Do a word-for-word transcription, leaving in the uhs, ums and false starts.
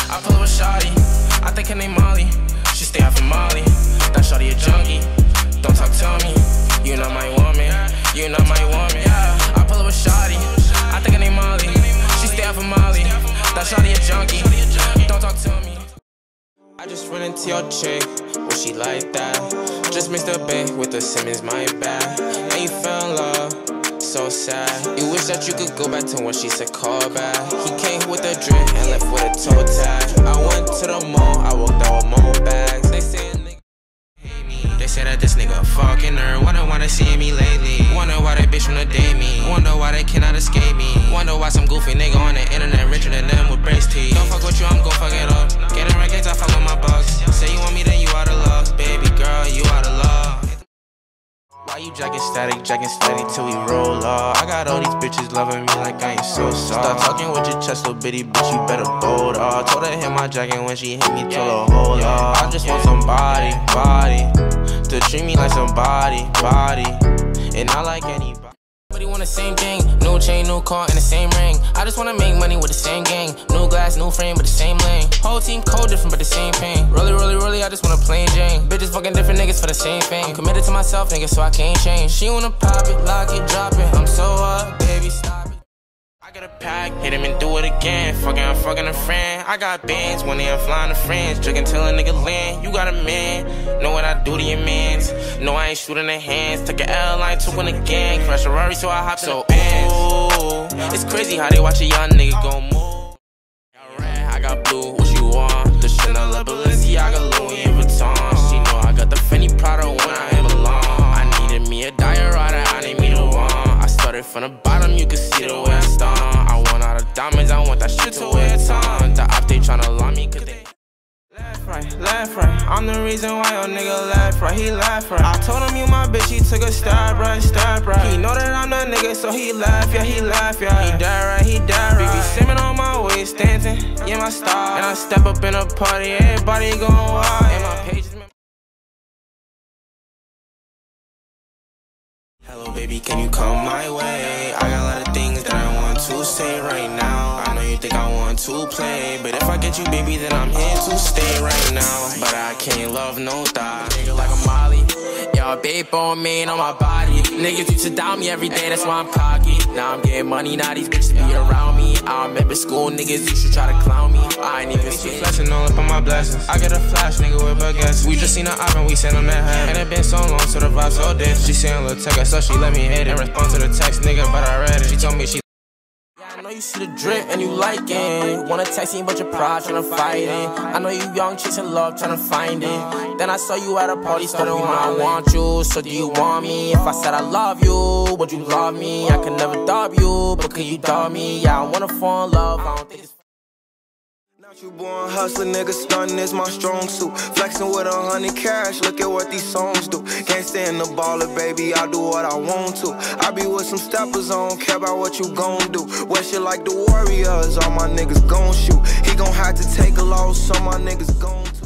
I pull up with shawty, I think her name Molly. She stay out from Molly, that shawty a junkie. Don't talk to me, you not my woman, you not my woman. I pull up with shawty, I think her name Molly. She stay out from Molly, that shawty a junkie. Don't talk to me. I just run into your chick, well she like that. Just mixed up bed with the Simmons, my bad. And you fell in love, so sad. You wish that you could go back to when she said call back. He came with a drip and left with a toe tag. I went to the mall, I walked out with more bags. They say a nigga hate me. They say that this nigga fucking her. Wonder why they seeing me lately. Wonder why that bitch wanna date me. Wonder why they cannot escape me. Wonder why some goofy nigga on the internet richer than them with brace teeth. Don't fuck with you, I'm gon' fuck it up. Getting rankings, I fuck with my bucks. Say you want me, then you out of luck. Baby girl, you out of love. Why you jacking static, jacking steady till we roll off? I got all these bitches loving me like I ain't so soft. Stop talking with your chest, little bitty bitch, you better bold off. Told her hit my jacket when she hit me, told her hold off. I just want somebody, body, to treat me like somebody, body, and not like anybody. Everybody want the same thing, new chain, new car, and the same ring. I just wanna make money with the same gang. New glass, new frame, but the same lane. Whole team code different, but the same pain. Really, really, really, I just wanna plain Jane. Bitches fucking different niggas for the same thing. I'm committed to myself, nigga, so I can't change. She wanna pop it, lock it, drop it. I'm so up, baby, stop it. I got a pack, hit him and do it again. Fucking, I'm fucking a friend. I got bands when they I'm flying to friends. Drinking till a nigga land. You got a man, know what I do to your mans. No, I ain't shooting the hands. Took an L, I took one again. Crash a Rari, so I hopped so in the bands. It's crazy how they watch a young nigga go move. I got red, I got blue, what you want? The Chanel, the Balenciaga, Louis Vuitton. She know I got the Fendi Prada when I belong. I needed me a diorata, I need me the one. I started from the bottom, you can see the way I stomp. I want all the diamonds, I want that shit to wear a ton. The op, they tryna lie me, cause they left, right, left, right. I'm the reason why your nigga left, right, he left, right. I told him you my bitch, he took a stab, right, stab, right. He know that I'm the nigga, so he left, yeah, he left, yeah. He died, right, he died, right. Baby, simming on my waist, dancing, yeah, my style. And I step up in a party, everybody going wild. And my pages, hello, baby, can you come my way? I got a lot of things that I want to say right now. I know you think I want to play, but if I get you, baby, then I'm here to stay right now. But I can't love no thought. Nigga like a Molly, yo, babe on me and on my body. Niggas used to doubt me every day, that's why I'm cocky. Now I'm getting money, now these bitches be around me. I remember school, niggas used to try to clown me. I ain't even see flashing all up on my blessings. I get a flash, nigga, with baguettes. We just seen the oven, we sent on that head. And it been so long, so the vibe so dead. She saying Lil Tecca, so she let me hit it. In response to the text, nigga, but I read it. She told me she yeah, I know you see the drip and you like it. Wanna text me but your pride tryna fight it. I know you young chasing love tryna find it. Then I saw you at a party starting when I want you. So do you want me? If I said I love you, would you love me? I could never dub you, but could you dub me? Yeah, I wanna fall in love, I don't think it's you born hustler, nigga, stunning is my strong suit. Flexing with a hundred cash, look at what these songs do. Can't stand the baller, baby, I do what I want to. I be with some steppers, I don't care about what you gon' do. Wear shit like the Warriors, all my niggas gon' shoot. He gon' have to take a loss, so my niggas gon'